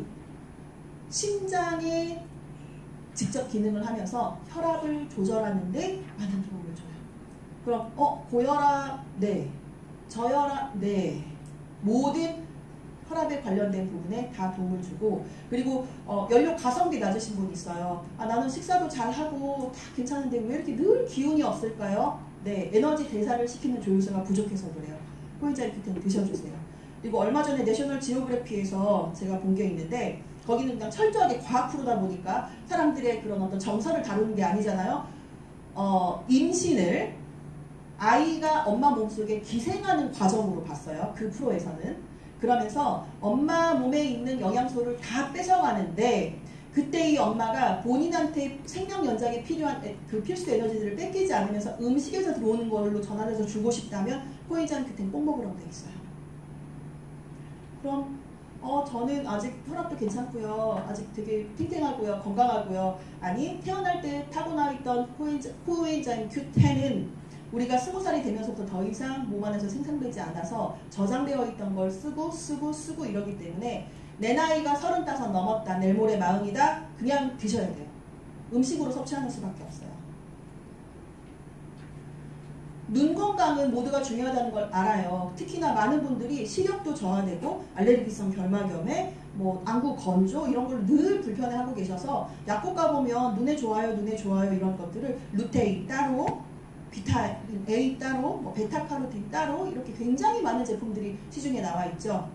심장에 직접 기능을 하면서 혈압을 조절하는 데 많은 도움을 줘요. 그럼 고혈압 네, 저혈압 네, 모든 혈압에 관련된 부분에 다 도움을 주고, 그리고 연료 가성비 낮으신 분 있어요. 나는 식사도 잘하고 다 괜찮은데 왜 이렇게 늘 기운이 없을까요? 네, 에너지 대사를 시키는 조효소가 부족해서 그래요. 코엔자임 Q10 드셔주세요. 그리고 얼마 전에 내셔널 지오그래피에서 제가 본 게 있는데, 거기는 그냥 철저하게 과학 프로다 보니까 사람들의 그런 어떤 정서를 다루는 게 아니잖아요. 임신을 아이가 엄마 몸속에 기생하는 과정으로 봤어요. 그 프로에서는. 그러면서 엄마 몸에 있는 영양소를 다 뺏어가는데, 그때 이 엄마가 본인한테 생명 연장에 필요한 그 필수 에너지들을 뺏기지 않으면서 음식에서 들어오는 걸로 전환해서 주고 싶다면 코엔자임 Q10 꼭 먹으라고 돼 있어요. 그럼 저는 아직 혈압도 괜찮고요. 아직 되게 탱탱하고요. 건강하고요. 아니, 태어날 때 타고나 있던 코엔자임 Q10은 우리가 20살이 되면서부터 더 이상 몸 안에서 생산되지 않아서 저장되어 있던 걸 쓰고 이러기 때문에 내 나이가 35 넘었다, 내일 모레 40이다, 그냥 드셔야 돼요. 음식으로 섭취하는 수밖에 없어요. 눈 건강은 모두가 중요하다는 걸 알아요. 특히나 많은 분들이 시력도 저하되고 알레르기성 결막염에 안구 건조 이런 걸 늘 불편해하고 계셔서 약국 가보면 눈에 좋아요 이런 것들을 루테인 따로, 비타민 A 따로, 베타카로틴 따로 이렇게 굉장히 많은 제품들이 시중에 나와 있죠.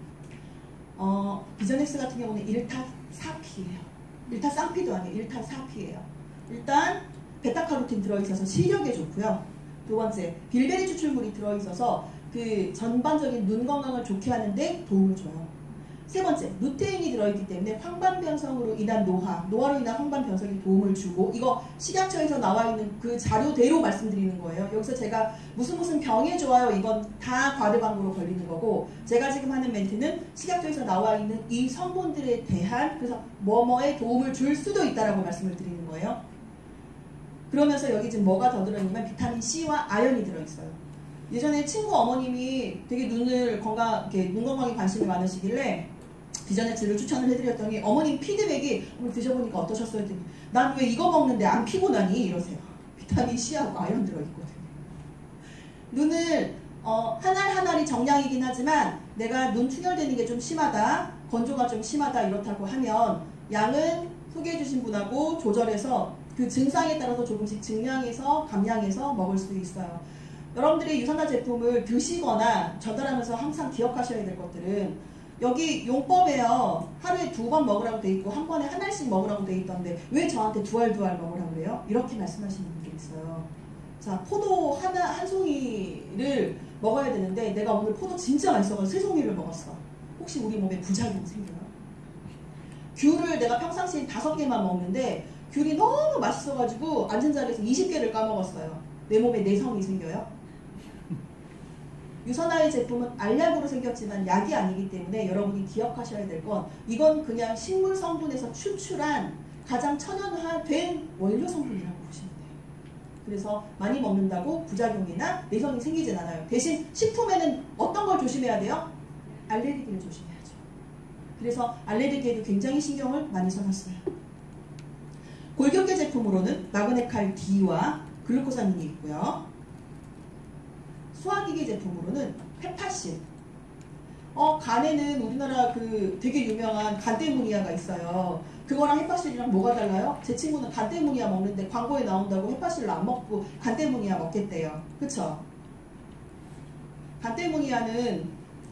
비전엑스 같은 경우는 1타4피예요. 1타 쌍피도 아니에요. 1타4피예요. 일단 베타카로틴 들어있어서 시력에 좋고요. 두 번째, 빌베리 추출물이 들어있어서 그 전반적인 눈 건강을 좋게 하는데 도움을 줘요. 세 번째, 루테인이 들어있기 때문에 황반변성으로 인한 노화로 인한 황반변성에 도움을 주고, 이거 식약처에서 나와 있는 그 자료대로 말씀드리는 거예요. 여기서 제가 무슨 병에 좋아요 이건 다 과대광고로 걸리는 거고, 제가 지금 하는 멘트는 식약처에서 나와 있는 이 성분들에 대한, 그래서 뭐뭐에 도움을 줄 수도 있다라고 말씀을 드리는 거예요. 그러면서 여기 지금 뭐가 더 들어있냐면 비타민 C와 아연이 들어있어요. 예전에 친구 어머님이 되게 눈 건강에 관심이 많으시길래 비전엑스를 추천을 해드렸더니 어머님 피드백이 드셔보니까 어떠셨어요? 했더니 난 왜 이거 먹는데 안 피곤하니? 이러세요. 비타민 C하고 아연 들어있거든요. 눈을 한 알 한 알이 정량이긴 하지만 내가 눈 충혈되는 게 좀 심하다, 건조가 좀 심하다 이렇다고 하면 양은 소개해주신 분하고 조절해서 그 증상에 따라서 조금씩 증량해서 감량해서 먹을 수 있어요. 여러분들이 유산균 제품을 드시거나 전달하면서 항상 기억하셔야 될 것들은, 여기 용법에요. 하루에 2번 먹으라고 돼 있고 한 번에 한 알씩 먹으라고 돼 있던데 왜 저한테 2알 먹으라고 그래요? 이렇게 말씀하시는 분들이 있어요. 자, 포도 한 송이를 먹어야 되는데 내가 오늘 포도 진짜 맛있어가지고 3송이를 먹었어. 혹시 우리 몸에 부작용 생겨요? 귤을 내가 평상시에 5개만 먹는데 귤이 너무 맛있어가지고 앉은 자리에서 20개를 까먹었어요. 내 몸에 내성이 생겨요? 유선아의 제품은 알약으로 생겼지만 약이 아니기 때문에 여러분이 기억하셔야 될 건, 이건 그냥 식물 성분에서 추출한 가장 천연화된 원료 성분이라고 보시면 돼요. 그래서 많이 먹는다고 부작용이나 내성이 생기진 않아요. 대신 식품에는 어떤 걸 조심해야 돼요? 알레르기를 조심해야죠. 그래서 알레르기에도 굉장히 신경을 많이 써놨어요. 골격계 제품으로는 마그네칼 D와 글루코사민이 있고요. 소화기계 제품으로는 페파신. 간에는 우리나라 그 되게 유명한 간때무니아가 있어요. 그거랑 헤파실이랑 뭐가 달라요? 제 친구는 간때무니아 먹는데 광고에 나온다고 헤파실을 안 먹고 간때무니아 먹겠대요. 그쵸? 간때무니아는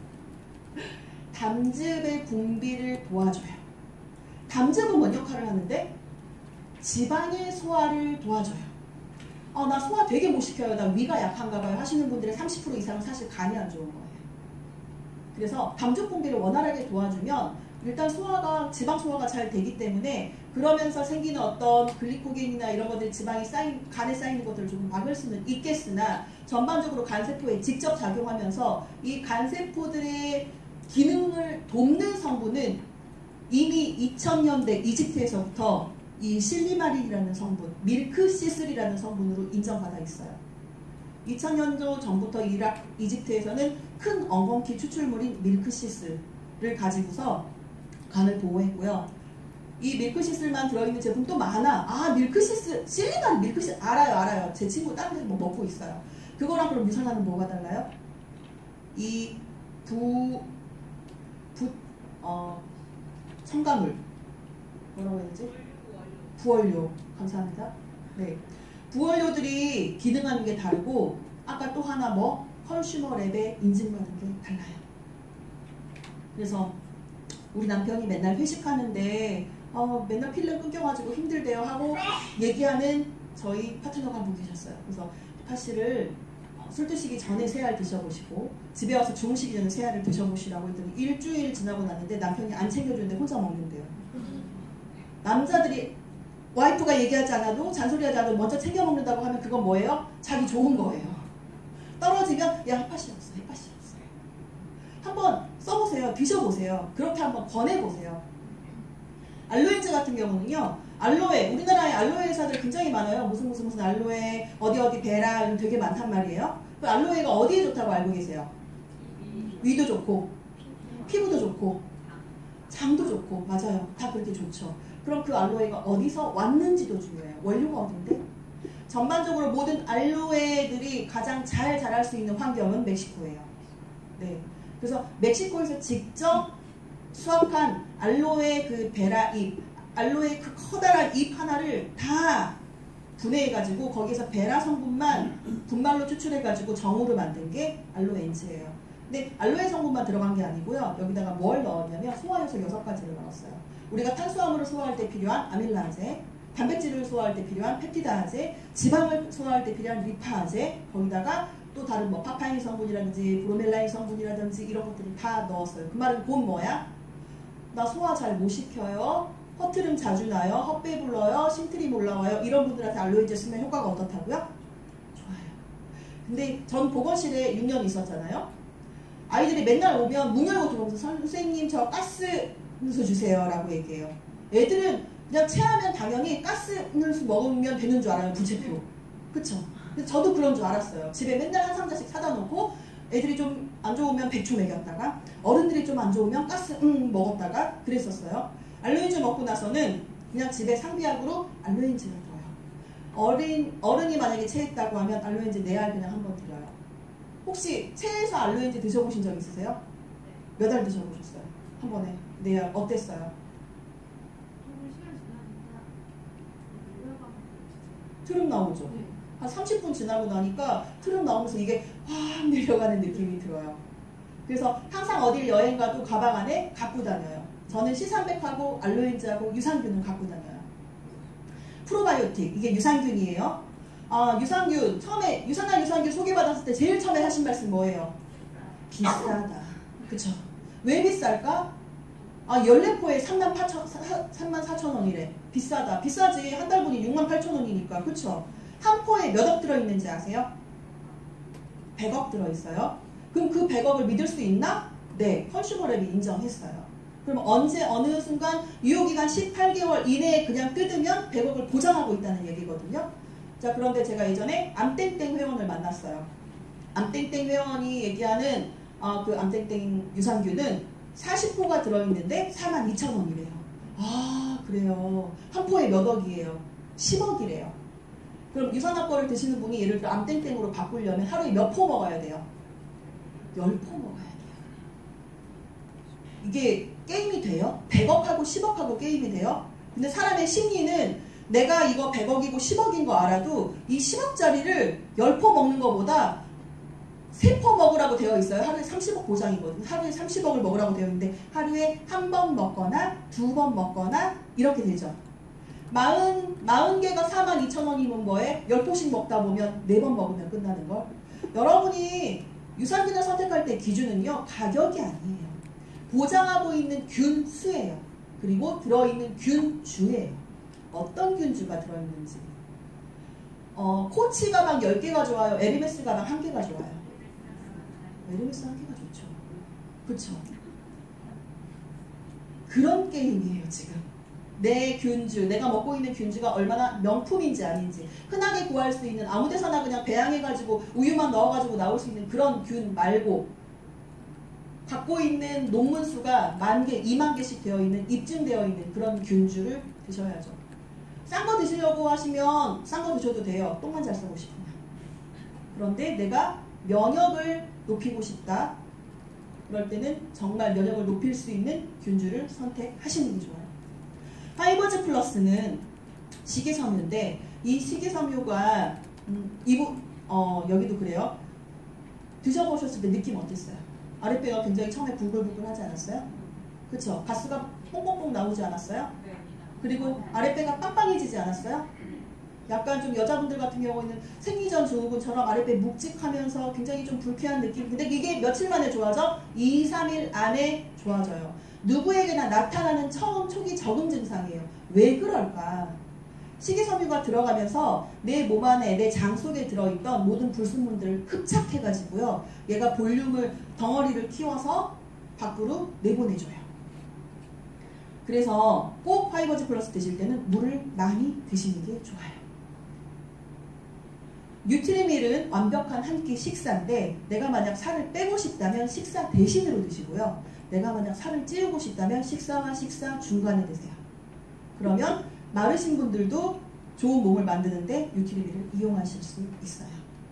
담즙의 분비를 도와줘요. 담즙은 뭔 역할을 하는데? 지방의 소화를 도와줘요. 나 소화 되게 못 시켜요. 나 위가 약한가 봐요 하시는 분들의 30% 이상은 사실 간이 안 좋은 거예요. 그래서 담즙 분비를 원활하게 도와주면 일단 지방 소화가 잘 되기 때문에, 그러면서 생기는 어떤 글리코겐이나 이런 것들이 간에 쌓이는 것들을 조금 막을 수는 있겠으나, 전반적으로 간세포에 직접 작용하면서 이 간세포들의 기능을 돕는 성분은 이미 2000년대 이집트에서부터 이 실리마린이라는 성분, 밀크시슬이라는 성분으로 인정받아 있어요. 2000년도 전부터 이집트에서는 큰 엉겅퀴 추출물인 밀크시슬을 가지고서 간을 보호했고요. 이 밀크시슬만 들어있는 제품 또 많아. 아, 밀크시슬, 실리마린 밀크시슬 알아요. 제 친구 다른 데서 뭐 먹고 있어요. 그거랑 그럼 유산화는 뭐가 달라요? 이 첨가물 뭐라고 해야 되지? 부원료. 감사합니다. 네, 부원료들이 기능하는 게 다르고 아까 또 하나 뭐 컨슈머 랩에 인증받은 게 달라요. 그래서 우리 남편이 맨날 회식하는데 맨날 필름 끊겨가지고 힘들대요 하고 얘기하는 저희 파트너가 한 분 계셨어요. 그래서 파씨를 술 드시기 전에 3알 드셔보시고 집에 와서 주무시기 전에 3알을 드셔보시라고 했더니 일주일 지나고 났는데 남편이 안 챙겨주는데 혼자 먹는데요. 남자들이 와이프가 얘기하지 않아도 잔소리하지 않아도 먼저 챙겨 먹는다고 하면 그건 뭐예요? 자기 좋은 거예요. 떨어지면 야 햇팥이 없어. 한번 써보세요. 드셔보세요. 그렇게 한번 권해보세요. 알로에즈 같은 경우는요. 알로에, 우리나라에 알로에 회사들 굉장히 많아요. 무슨 알로에, 어디 베라 되게 많단 말이에요. 그 알로에가 어디에 좋다고 알고 계세요? 위도 좋고 피부도 좋고 장도 좋고 맞아요. 다 그렇게 좋죠. 그럼 그 알로에가 어디서 왔는지도 중요해요. 원료가 어딘데? 전반적으로 모든 알로에들이 가장 잘 자랄 수 있는 환경은 멕시코예요. 네. 그래서 멕시코에서 직접 수확한 알로에 그 베라 잎, 알로에 그 커다란 잎 하나를 다 분해해가지고 거기서 베라 성분만 분말로 추출해가지고 정으로 만든 게 알로엔즈예요. 근데 알로에 성분만 들어간 게 아니고요. 여기다가 뭘 넣었냐면 소화효소 6가지를 넣었어요. 우리가 탄수화물을 소화할 때 필요한 아밀라제, 단백질을 소화할 때 필요한 펩티다제, 지방을 소화할 때 필요한 리파제, 거기다가 또 다른 뭐 파파인 성분이라든지 브로멜라인 성분이라든지 이런 것들을 다 넣었어요. 그 말은 곧 뭐야? 나 소화 잘 못 시켜요. 허트름 자주 나요. 헛배 불러요. 신트림 올라와요. 이런 분들한테 알로에제 쓰면 효과가 어떻다고요? 좋아요. 근데 전 보건실에 6년 있었잖아요. 아이들이 맨날 오면 문 열고 들어오면서 선생님 저 가스누수 주세요 라고 얘기해요. 애들은 그냥 체하면 당연히 가스누수 먹으면 되는 줄 알아요. 부채피로. 그쵸? 저도 그런 줄 알았어요. 집에 맨날 한 상자씩 사다 놓고 애들이 좀 안 좋으면 백초 먹였다가 어른들이 좀 안 좋으면 가스 먹었다가 그랬었어요. 알로엔즈 먹고 나서는 그냥 집에 상비약으로 알로엔즈를 넣어요. 어른이 만약에 체했다고 하면 알로엔즈 4알 그냥 한번 드려요. 혹시 체해서 알로엔즈 드셔보신 적 있으세요? 몇 알 드셔보셨어요? 한 번에 4알 어땠어요? 트름 나오죠? 한 30분 지나고 나니까 트름 나오면서 이게 확 내려가는 느낌이 들어요. 그래서 항상 어딜 여행 가도 가방 안에 갖고 다녀요. 저는 C300하고 알로엔즈하고 유산균을 갖고 다녀요. 프로바이오틱, 이게 유산균이에요. 유산균, 처음에 유산균 소개받았을 때 제일 처음에 하신 말씀 뭐예요? 비싸다. 그쵸? 왜 비쌀까? 14포에 34,000원이래. 비싸다. 비싸지. 한 달분이 68,000원이니까. 그쵸? 한 포에 몇 억 들어있는지 아세요? 100억 들어있어요. 그럼 그 100억을 믿을 수 있나? 네. 컨슈머랩이 인정했어요. 그럼 언제 어느 순간 유효기간 18개월 이내에 그냥 뜯으면 100억을 보장하고 있다는 얘기거든요. 자, 그런데 제가 예전에 암땡땡 회원을 만났어요. 암땡땡 회원이 얘기하는 그 암땡땡 유산균은 40포가 들어있는데 42,000원이래요. 아, 그래요. 한 포에 몇 억이에요? 10억이래요. 그럼 유산화 거를 드시는 분이 예를 들어 암땡땡으로 바꾸려면 하루에 몇 포 먹어야 돼요? 10포 먹어야 돼요. 이게 게임이 돼요? 100억하고 10억하고 게임이 돼요? 근데 사람의 심리는 내가 이거 100억이고 10억인 거 알아도 이 10억짜리를 10포 먹는 것보다 3포 먹으라고 되어 있어요. 하루에 30억 보장이거든요. 하루에 30억을 먹으라고 되어 있는데 하루에 한 번 먹거나 2번 먹거나 이렇게 되죠. 40개가 42,000원이면 뭐에 10포씩 먹다 보면 4번 먹으면 끝나는 걸. 여러분이 유산균을 선택할 때 기준은요. 가격이 아니에요. 보장하고 있는 균 수예요. 그리고 들어있는 균 주예요. 어떤 균주가 들어있는지. 코치 가방 10개가 좋아요? 에르메스 가방 1개가 좋아요? 에르메스 1개가 좋죠. 그쵸? 그런 게임이에요 지금. 내 균주, 내가 먹고 있는 균주가 얼마나 명품인지 아닌지. 흔하게 구할 수 있는 아무 데서나 그냥 배양해가지고 우유만 넣어가지고 나올 수 있는 그런 균 말고 갖고 있는 논문 수가 10,000개, 20,000개씩 되어 있는, 입증되어 있는 그런 균주를 드셔야죠. 싼 거 드시려고 하시면 싼 거 드셔도 돼요. 똥만 잘 싸고 싶으면. 그런데 내가 면역을 높이고 싶다. 그럴 때는 정말 면역을 높일 수 있는 균주를 선택하시는 게 좋아요. 파이버즈 플러스는 식이섬유인데 이 식이섬유가 여기도 그래요. 드셔보셨을 때 느낌 어땠어요? 아랫배가 굉장히 처음에 부글부글 하지 않았어요? 그쵸? 가스가 뽕뽕뽕 나오지 않았어요? 그리고 아랫배가 빵빵해지지 않았어요? 약간 좀 여자분들 같은 경우에는 생리전 증후군처럼 아랫배 묵직하면서 굉장히 좀 불쾌한 느낌. 근데 이게 며칠 만에 좋아져? 2, 3일 안에 좋아져요. 누구에게나 나타나는 처음 초기 적응 증상이에요. 왜 그럴까? 식이섬유가 들어가면서 내 몸 안에, 내 장 속에 들어있던 모든 불순물들을 흡착해가지고요. 얘가 볼륨을, 덩어리를 키워서 밖으로 내보내줘요. 그래서 꼭 파이버즈 플러스 드실 때는 물을 많이 드시는 게 좋아요. 뉴트리밀은 완벽한 한 끼 식사인데 내가 만약 살을 빼고 싶다면 식사 대신으로 드시고요. 내가 만약 살을 찌우고 싶다면 식사와 식사 중간에 드세요. 그러면 마르신 분들도 좋은 몸을 만드는데 뉴트리밀을 이용하실 수 있어요.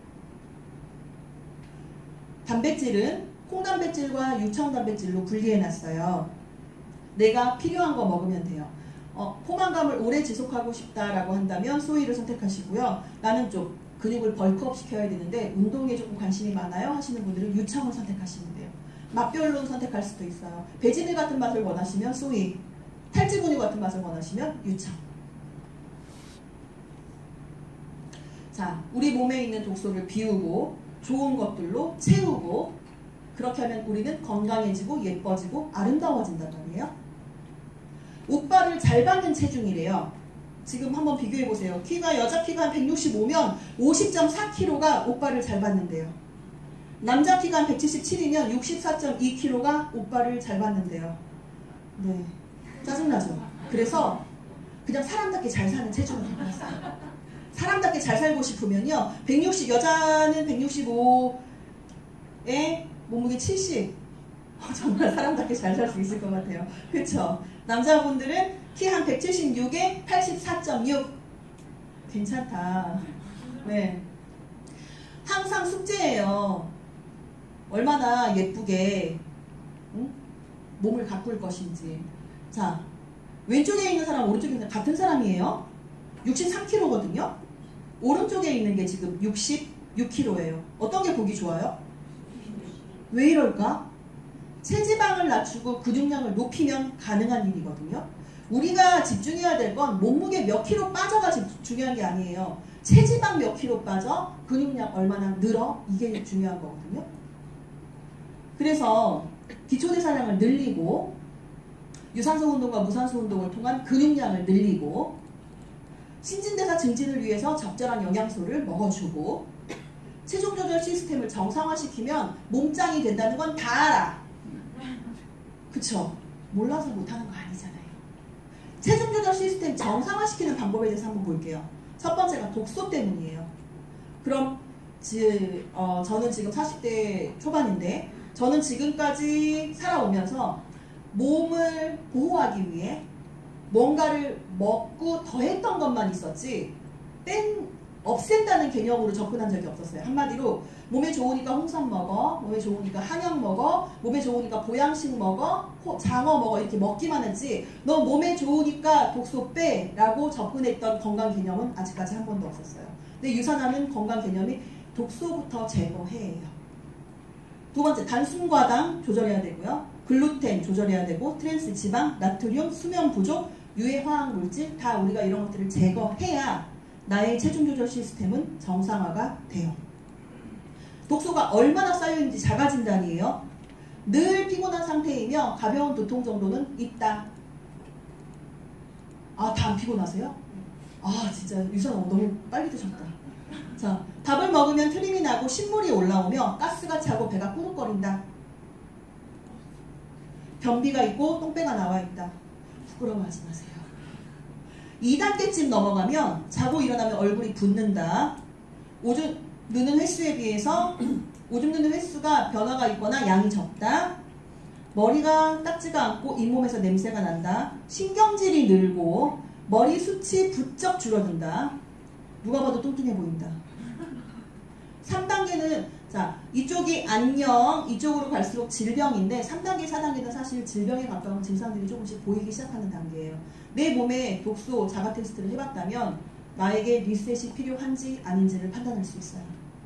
단백질은 콩단백질과 유청단백질로 분리해놨어요. 내가 필요한 거 먹으면 돼요. 포만감을 오래 지속하고 싶다라고 한다면 소이를 선택하시고요. 나는 좀 근육을 벌크업 시켜야 되는데 운동에 조금 관심이 많아요 하시는 분들은 유청을 선택하시면 돼요. 맛별로 선택할 수도 있어요. 배지밀 같은 맛을 원하시면 소이, 탈지 근육 같은 맛을 원하시면 유청. 자, 우리 몸에 있는 독소를 비우고 좋은 것들로 채우고 그렇게 하면 우리는 건강해지고 예뻐지고 아름다워진단 말이에요. 옷발을 잘 받는 체중이래요. 지금 한번 비교해보세요. 여자 키가 한 165면 50.4kg가 옷발을 잘 받는데요. 남자 키가 한 177이면 64.2kg가 옷발을 잘 받는데요. 네, 짜증나죠? 그래서 그냥 사람답게 잘 사는 체중을 갖고 있어요. 사람답게 잘 살고 싶으면요. 여자는 165에 몸무게 70. 정말 사람답게 잘 살 수 있을 것 같아요. 그쵸? 남자분들은 키 한 176에 84.6. 괜찮다. 네. 항상 숙제예요. 얼마나 예쁘게 몸을 가꿀 것인지. 자, 왼쪽에 있는 사람, 오른쪽에 있는 사람 같은 사람이에요. 63kg거든요. 오른쪽에 있는 게 지금 66kg예요. 어떤 게 보기 좋아요? 왜 이럴까? 체지방을 낮추고 근육량을 높이면 가능한 일이거든요. 우리가 집중해야 될 건 몸무게 몇 킬로 빠져가 중요한 게 아니에요. 체지방 몇 킬로 빠져, 근육량 얼마나 늘어, 이게 중요한 거거든요. 그래서 기초대사량을 늘리고 유산소 운동과 무산소 운동을 통한 근육량을 늘리고 신진대사 증진을 위해서 적절한 영양소를 먹어주고 체중 조절 시스템을 정상화시키면 몸짱이 된다는 건 다 알아. 그쵸? 몰라서 못하는 거 아니잖아요. 체중 조절 시스템 정상화시키는 방법에 대해서 한번 볼게요. 첫 번째가 독소 때문이에요. 그럼 저는 지금 40대 초반인데 저는 지금까지 살아오면서 몸을 보호하기 위해 뭔가를 먹고 더했던 것만 있었지 없앤다는 개념으로 접근한 적이 없었어요. 한마디로 몸에 좋으니까 홍삼 먹어, 몸에 좋으니까 한약 먹어, 몸에 좋으니까 보양식 먹어, 장어 먹어 이렇게 먹기만 했지 너 몸에 좋으니까 독소 빼 라고 접근했던 건강 개념은 아직까지 한 번도 없었어요. 근데 유산하는 건강 개념이 독소부터 제거해예요. 두 번째, 단순과당 조절해야 되고요. 글루텐 조절해야 되고 트랜스 지방, 나트륨, 수면 부족, 유해 화학 물질 다 우리가 이런 것들을 제거해야 나의 체중 조절 시스템은 정상화가 돼요. 독소가 얼마나 쌓여있는지 자가 진단이에요. 늘 피곤한 상태이며 가벼운 두통 정도는 있다. 아, 다 안 피곤하세요? 아, 진짜 유산 너무 빨리 드셨다. 자, 밥을 먹으면 트림이 나고 신물이 올라오며 가스가 차고 배가 꾸룩거린다. 변비가 있고 똥배가 나와 있다. 부끄러워하지 마세요. 2단계쯤 넘어가면 자고 일어나면 얼굴이 붓는다. 오줌 누는 횟수에 비해서 오줌 누는 횟수가 변화가 있거나 양이 적다. 머리가 닦지가 않고 잇몸에서 냄새가 난다. 신경질이 늘고 머리 숱이 부쩍 줄어든다. 누가 봐도 뚱뚱해 보인다. 3단계는 자 이쪽이 안녕, 이쪽으로 갈수록 질병인데 3단계, 4단계는 사실 질병에 가까운 증상들이 조금씩 보이기 시작하는 단계예요. 내 몸에 독소 자가 테스트를 해봤다면 나에게 리셋이 필요한지 아닌지를 판단할 수 있어요.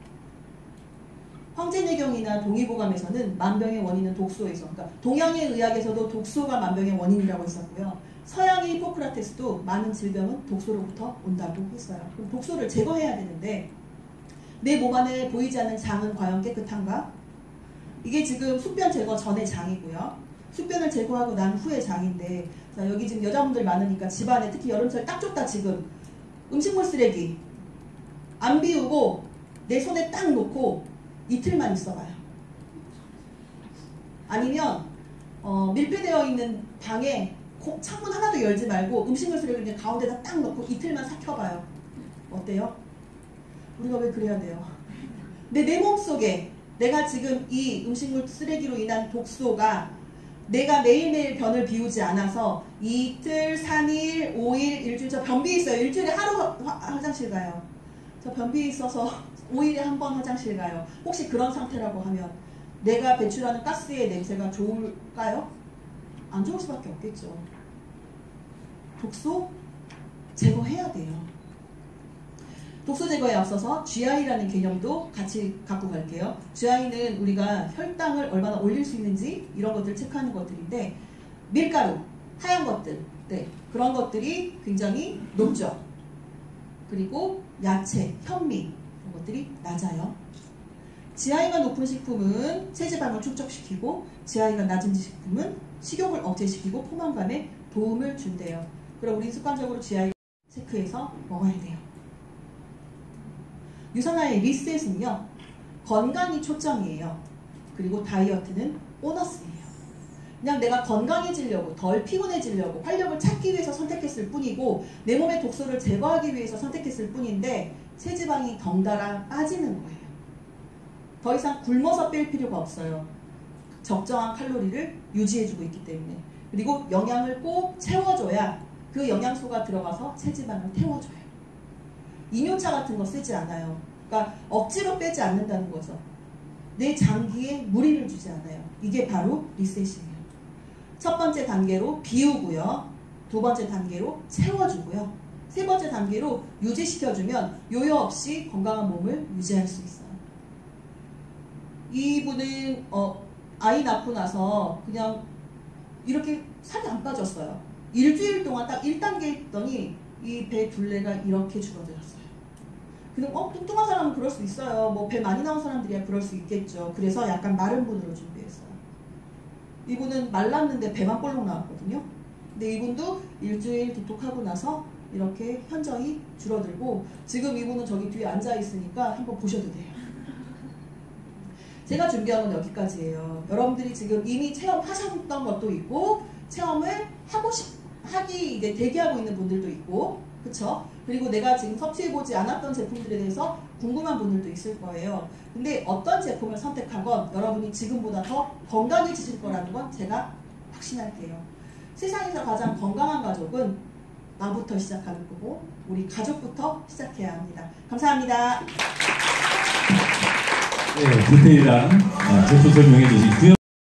황제내경이나 동의보감에서는 만병의 원인은 독소에서, 그러니까 동양의 의학에서도 독소가 만병의 원인이라고 했었고요. 서양의 히포크라테스도 많은 질병은 독소로부터 온다고 했어요. 그럼 독소를 제거해야 되는데 내 몸 안에 보이지 않는 장은 과연 깨끗한가? 이게 지금 숙변 제거 전의 장이고요. 숙변을 제거하고 난 후의 장인데, 자 여기 지금 여자분들 많으니까 집안에 특히 여름철 딱 좋다. 지금 음식물 쓰레기 안 비우고 내 손에 딱 놓고 이틀만 있어봐요. 아니면 밀폐되어 있는 방에 창문 하나도 열지 말고 음식물 쓰레기를 그냥 가운데다 딱 놓고 이틀만 삭혀봐요. 어때요? 우리가 왜 그래야 돼요? 내 몸속에 내가 지금 이 음식물 쓰레기로 인한 독소가 내가 매일매일 변을 비우지 않아서 이틀, 3일, 5일, 일주일, 저 변비 있어요. 일주일에 하루 화장실 가요. 저 변비 있어서 5일에 한 번 화장실 가요. 혹시 그런 상태라고 하면 내가 배출하는 가스의 냄새가 좋을까요? 안 좋을 수밖에 없겠죠. 독소 제거해야 돼요. 독소 제거에 앞서서 GI라는 개념도 같이 갖고 갈게요. GI는 우리가 혈당을 얼마나 올릴 수 있는지 이런 것들을 체크하는 것들인데 밀가루, 하얀 것들, 네, 그런 것들이 굉장히 높죠. 그리고 야채, 현미 이런 것들이 낮아요. GI가 높은 식품은 체지방을 축적시키고 GI가 낮은 식품은 식욕을 억제시키고 포만감에 도움을 준대요. 그럼 우리 습관적으로 GI 체크해서 먹어야 돼요. 유산화의 리셋은요, 건강이 초점이에요. 그리고 다이어트는 보너스예요. 그냥 내가 건강해지려고, 덜 피곤해지려고, 활력을 찾기 위해서 선택했을 뿐이고 내 몸의 독소를 제거하기 위해서 선택했을 뿐인데 체지방이 덩달아 빠지는 거예요. 더 이상 굶어서 뺄 필요가 없어요. 적정한 칼로리를 유지해주고 있기 때문에. 그리고 영양을 꼭 채워줘야 그 영양소가 들어가서 체지방을 태워줘요. 이뇨차 같은 거 쓰지 않아요. 그러니까 억지로 빼지 않는다는 거죠. 내 장기에 무리를 주지 않아요. 이게 바로 리셋이에요. 첫 번째 단계로 비우고요. 두 번째 단계로 채워주고요. 세 번째 단계로 유지시켜주면 요요 없이 건강한 몸을 유지할 수 있어요. 이분은 아이 낳고 나서 그냥 이렇게 살이 안 빠졌어요. 일주일 동안 딱 1단계 했더니 이 배 둘레가 이렇게 줄어들었어요. 그럼 뚱뚱한 사람은 그럴 수 있어요. 뭐 배 많이 나온 사람들이야 그럴 수 있겠죠. 그래서 약간 마른 분으로 준비했어요. 이분은 말랐는데 배만 볼록 나왔거든요. 근데 이분도 일주일 디톡하고 나서 이렇게 현저히 줄어들고 지금 이분은 저기 뒤에 앉아 있으니까 한번 보셔도 돼요. 제가 준비한 건 여기까지예요. 여러분들이 지금 이미 체험하셨던 것도 있고 체험을 하기 이제 대기하고 있는 분들도 있고, 그쵸? 그리고 내가 지금 섭취해보지 않았던 제품들에 대해서 궁금한 분들도 있을 거예요. 근데 어떤 제품을 선택하건 여러분이 지금보다 더 건강해지실 거라는 건 제가 확신할게요. 세상에서 가장 건강한 가족은 나부터 시작하는 거고 우리 가족부터 시작해야 합니다. 감사합니다. 네, 디테일한 제품 설명해 주신